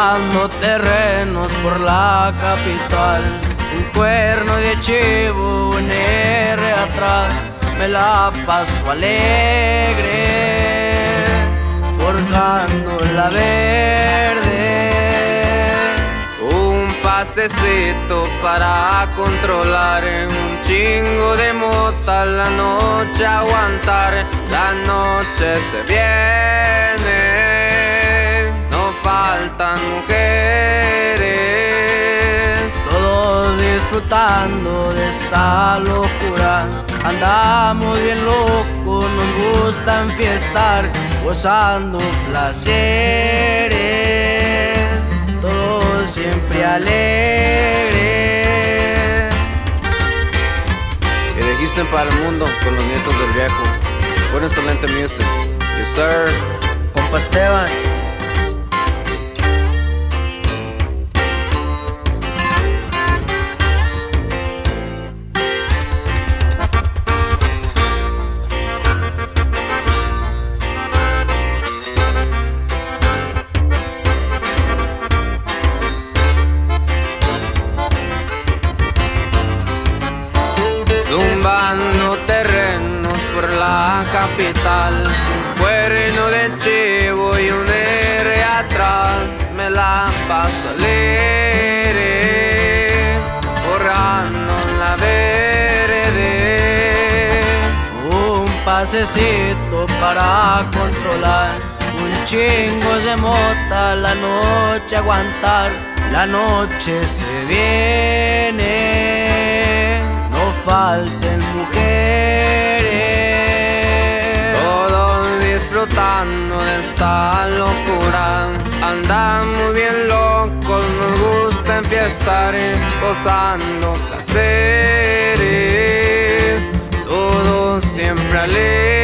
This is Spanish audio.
zumbando terrenos por la capital. Un cuerno de chivo, un R atrás, me la paso alegre, forjando la verde. Un pasecito para controlar, un chingo de mota, la noche aguantar. La noche se viene, no faltan mujeres. Todos disfrutando de esta locura, andamos bien locos, nos gusta enfiestar, gozando placeres, todos siempre alegres. Y de Houston para el mundo con los nietos del viejo. Buena excelente music. Yes sir. Compa Esteban. Zumbando terrenos por la capital, un cuerno de chivo y un R atrás, me la paso alegre, borrando la verde. Un pasecito para controlar, un chingo de mota, la noche aguantar. La noche se viene, no falten mujeres. Todos disfrutando de esta locura, andamos bien locos, nos gusta enfiestar, gozando placeres, todos siempre alegres.